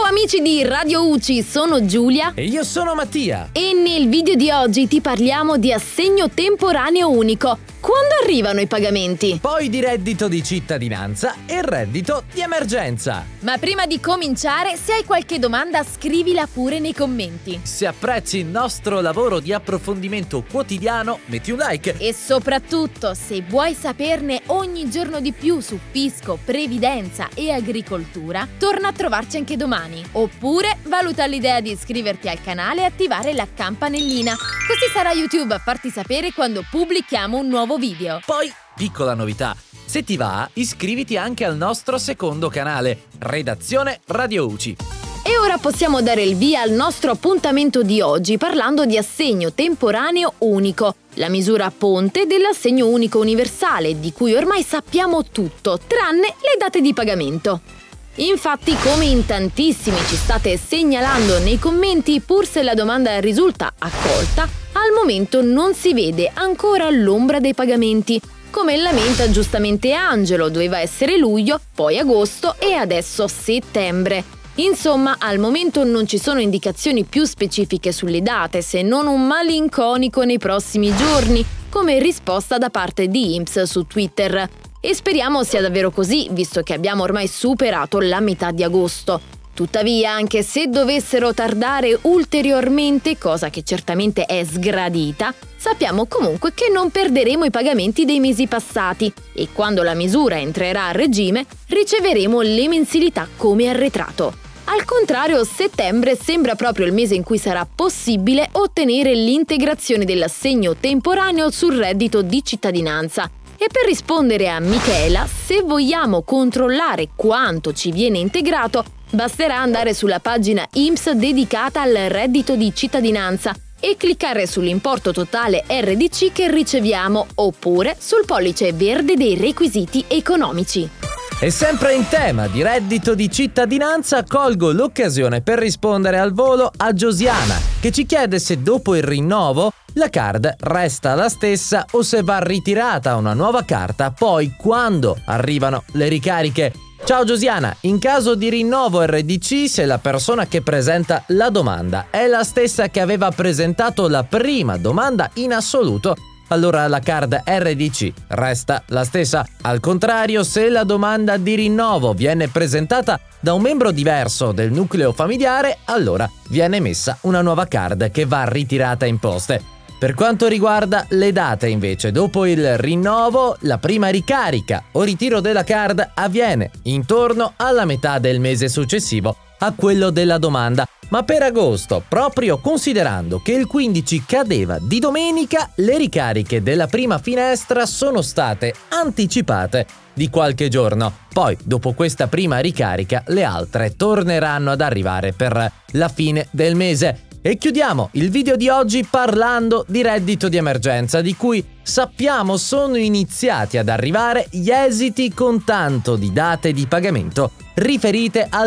Ciao amici di Radio UCI, sono Giulia e io sono Mattia. E nel video di oggi ti parliamo di assegno temporaneo unico. Quando arrivano i pagamenti? Poi di reddito di cittadinanza e reddito di emergenza. Ma prima di cominciare, se hai qualche domanda scrivila pure nei commenti. Se apprezzi il nostro lavoro di approfondimento quotidiano, metti un like. E soprattutto, se vuoi saperne ogni giorno di più su fisco, previdenza e agricoltura, torna a trovarci anche domani. Oppure valuta l'idea di iscriverti al canale e attivare la campanellina. Così sarà YouTube a farti sapere quando pubblichiamo un nuovo video. Poi, piccola novità, se ti va, iscriviti anche al nostro secondo canale, Redazione Radio UCI. E ora possiamo dare il via al nostro appuntamento di oggi parlando di assegno temporaneo unico, la misura ponte dell'assegno unico universale, di cui ormai sappiamo tutto, tranne le date di pagamento. Infatti, come in tantissimi ci state segnalando nei commenti, pur se la domanda risulta accolta, al momento non si vede ancora l'ombra dei pagamenti. Come lamenta giustamente Angelo, doveva essere luglio, poi agosto e adesso settembre. Insomma, al momento non ci sono indicazioni più specifiche sulle date, se non un malinconico nei prossimi giorni, come risposta da parte di INPS su Twitter. E speriamo sia davvero così, visto che abbiamo ormai superato la metà di agosto. Tuttavia, anche se dovessero tardare ulteriormente, cosa che certamente è sgradita, sappiamo comunque che non perderemo i pagamenti dei mesi passati e quando la misura entrerà a regime riceveremo le mensilità come arretrato. Al contrario, settembre sembra proprio il mese in cui sarà possibile ottenere l'integrazione dell'assegno temporaneo sul reddito di cittadinanza. E per rispondere a Michela, se vogliamo controllare quanto ci viene integrato, basterà andare sulla pagina INPS dedicata al reddito di cittadinanza e cliccare sull'importo totale RDC che riceviamo oppure sul pollice verde dei requisiti economici. E sempre in tema di reddito di cittadinanza, colgo l'occasione per rispondere al volo a Giosiana, che ci chiede se dopo il rinnovo la card resta la stessa o se va ritirata una nuova carta poi quando arrivano le ricariche. Ciao Giosiana, in caso di rinnovo RDC, se la persona che presenta la domanda è la stessa che aveva presentato la prima domanda in assoluto, allora la card RDC resta la stessa. Al contrario, se la domanda di rinnovo viene presentata da un membro diverso del nucleo familiare, allora viene emessa una nuova card che va ritirata in poste. Per quanto riguarda le date, invece, dopo il rinnovo, la prima ricarica o ritiro della card avviene intorno alla metà del mese successivo a quello della domanda. Ma per agosto, proprio considerando che il 15 cadeva di domenica, le ricariche della prima finestra sono state anticipate di qualche giorno. Poi, dopo questa prima ricarica, le altre torneranno ad arrivare per la fine del mese. E chiudiamo il video di oggi parlando di reddito di emergenza, di cui sappiamo sono iniziati ad arrivare gli esiti con tanto di date di pagamento riferite al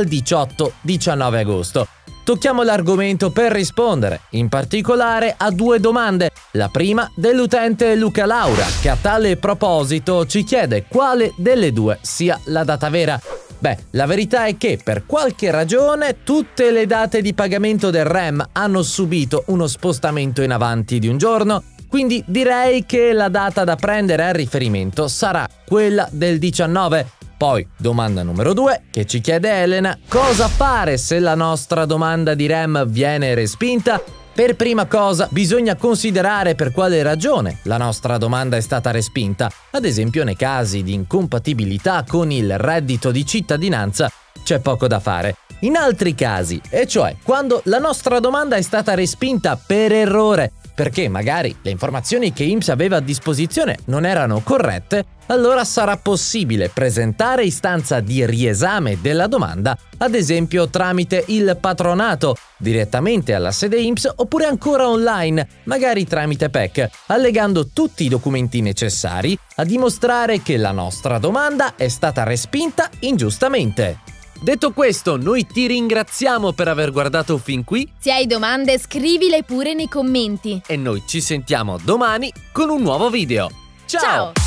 18-19 agosto. Tocchiamo l'argomento per rispondere, in particolare a due domande. La prima dell'utente Luca Laura, che a tale proposito ci chiede quale delle due sia la data vera. Beh, la verità è che per qualche ragione tutte le date di pagamento del REM hanno subito uno spostamento in avanti di un giorno, quindi direi che la data da prendere a riferimento sarà quella del 19. Poi, domanda numero 2, che ci chiede Elena: cosa fare se la nostra domanda di REM viene respinta? Per prima cosa bisogna considerare per quale ragione la nostra domanda è stata respinta. Ad esempio, nei casi di incompatibilità con il reddito di cittadinanza c'è poco da fare. In altri casi, e cioè quando la nostra domanda è stata respinta per errore, perché magari le informazioni che INPS aveva a disposizione non erano corrette, allora sarà possibile presentare istanza di riesame della domanda, ad esempio tramite il patronato, direttamente alla sede INPS oppure ancora online, magari tramite PEC, allegando tutti i documenti necessari a dimostrare che la nostra domanda è stata respinta ingiustamente. Detto questo, noi ti ringraziamo per aver guardato fin qui. Se hai domande, scrivile pure nei commenti. E noi ci sentiamo domani con un nuovo video. Ciao!